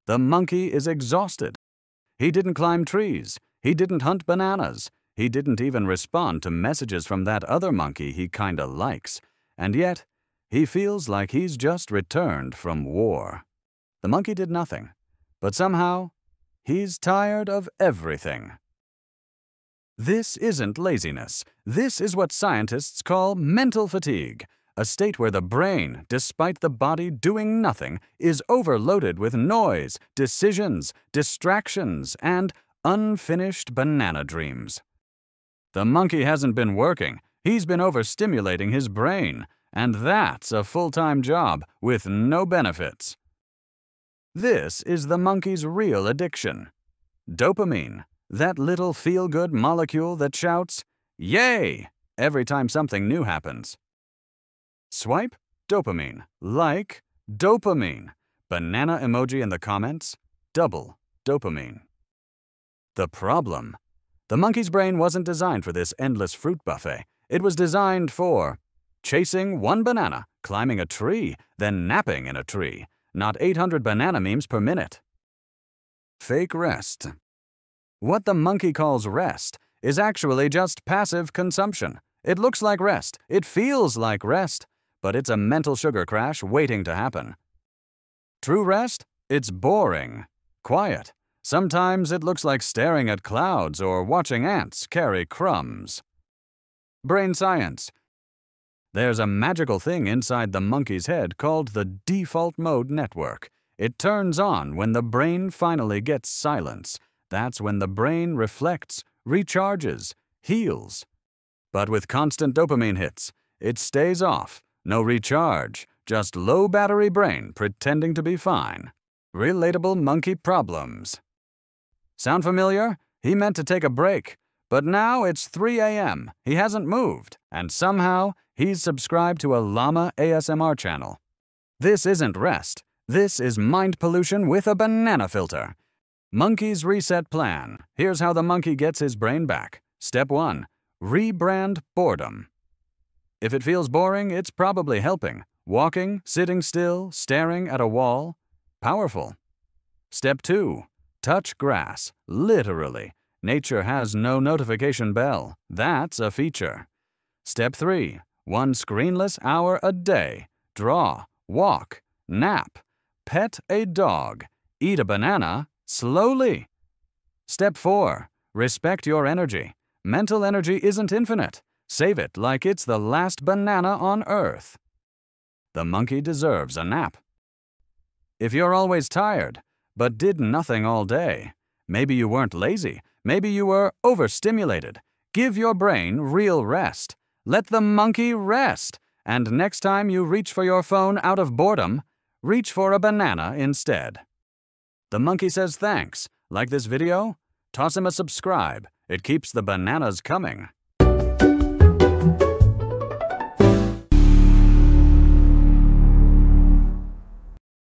The monkey is exhausted. He didn't climb trees. He didn't hunt bananas. He didn't even respond to messages from that other monkey he kinda likes. And yet, he feels like he's just returned from war. The monkey did nothing, but somehow, he's tired of everything. This isn't laziness. This is what scientists call mental fatigue, a state where the brain, despite the body doing nothing, is overloaded with noise, decisions, distractions, and unfinished banana dreams. The monkey hasn't been working. He's been overstimulating his brain, and that's a full-time job with no benefits. This is the monkey's real addiction. Dopamine, that little feel-good molecule that shouts, "Yay!" every time something new happens. Swipe dopamine, like dopamine. Banana emoji in the comments, double dopamine. The problem: the monkey's brain wasn't designed for this endless fruit buffet. It was designed for chasing one banana, climbing a tree, then napping in a tree. Not 800 banana memes per minute. Fake rest. What the monkey calls rest is actually just passive consumption. It looks like rest, it feels like rest, but it's a mental sugar crash waiting to happen. True rest? It's boring, quiet. Sometimes it looks like staring at clouds or watching ants carry crumbs. Brain science. There's a magical thing inside the monkey's head called the default mode network. It turns on when the brain finally gets silence. That's when the brain reflects, recharges, heals. But with constant dopamine hits, it stays off. No recharge, just low battery brain pretending to be fine. Relatable monkey problems. Sound familiar? He meant to take a break, but now it's 3 a.m. He hasn't moved, and somehow he's subscribed to a llama ASMR channel. This isn't rest. This is mind pollution with a banana filter. Monkey's reset plan. Here's how the monkey gets his brain back. Step 1. Rebrand boredom. If it feels boring, it's probably helping. Walking, sitting still, staring at a wall. Powerful. Step 2. Touch grass. Literally. Nature has no notification bell. That's a feature. Step 3. 1 screenless hour a day. Draw, walk, nap, pet a dog, eat a banana slowly. Step 4. Respect your energy. Mental energy isn't infinite. Save it like it's the last banana on Earth. The monkey deserves a nap. If you're always tired, but did nothing all day, maybe you weren't lazy, maybe you were overstimulated. Give your brain real rest. Let the monkey rest. And next time you reach for your phone out of boredom, reach for a banana instead. The monkey says thanks. Like this video? Toss him a subscribe. It keeps the bananas coming.